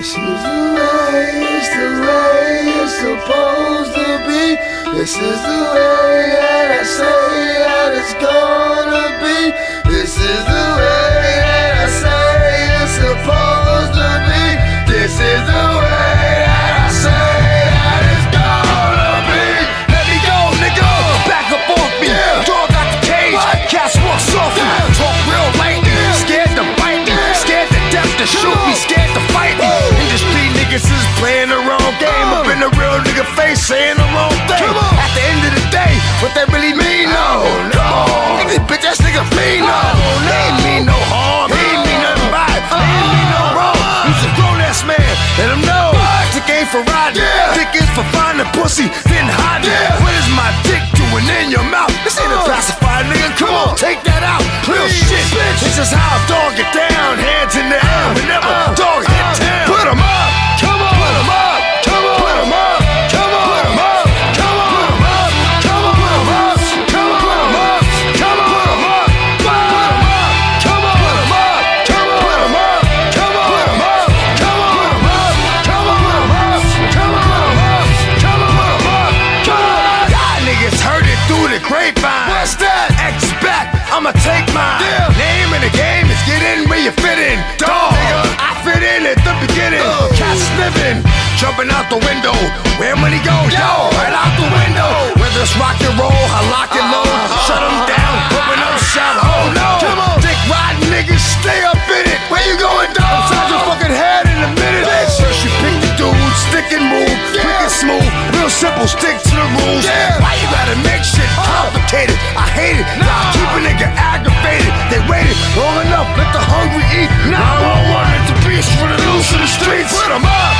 This is the way it's supposed to be. This is the way that I say that it's gonna be. This is the way that I say it's supposed to be. This is the way that I say that it's gonna be. Let me go, nigga. Back up off me. Dog out the cage. Cats walk softly. Talk real light. Scared to bite me. Scared to death to shoot me. Scared to fight me. Industry niggas is playing the wrong game. Up in the real nigga face saying the wrong thing. At the end of the day, what that really mean? No. Nigga, bitch ass nigga mean no. They ain't mean no harm. He ain't mean nothing bad. He ain't mean no wrong. He's a grown ass man. Let him know. Dick ain't for riding. Dick is for finding pussy, then hiding. What is my dick doing in your mouth? This ain't a pacifier, nigga. Come on, take that out. Real shit, bitch. This is how a dog get down. Hands in the air whenever dog hit town. Put 'em up. Come on. Put 'em up. Come on. Put 'em up. Come on. Put 'em up. Come on. Put 'em up. Come on. Put 'em up. Come on. Put 'em up. Come on. Put 'em up. Put 'em up. Come on. Put 'em up. Come on. Put 'em up. Come on. Put 'em up. Come on. Put 'em up. Come on. Put 'em up. Come on. Put 'em up. Come on. Put 'em up. Come on. Y'all niggas heard it through the grapevine. What's that? Expect I'ma take mine. Name of the game is get in where you fit in. Dog, I fit in at the beginning. Cats living, jumping out the window. Where money go? Yo, right out the window. Whether it's rock and roll, I lock and load. Shut 'em down, open up shop. Oh no, come on, dick riding niggas, stay up in it. Where you going, dog? Inside your fucking head in a minute. First you pick the dude, stick and move, quick and smooth, real simple, stick to the rules. Why you gotta make shit complicated? I hate it. Nah, keep a nigga aggravated. They waited long enough, let the hungry eat. Now I want it to be for the loose in the streets. Put 'em up.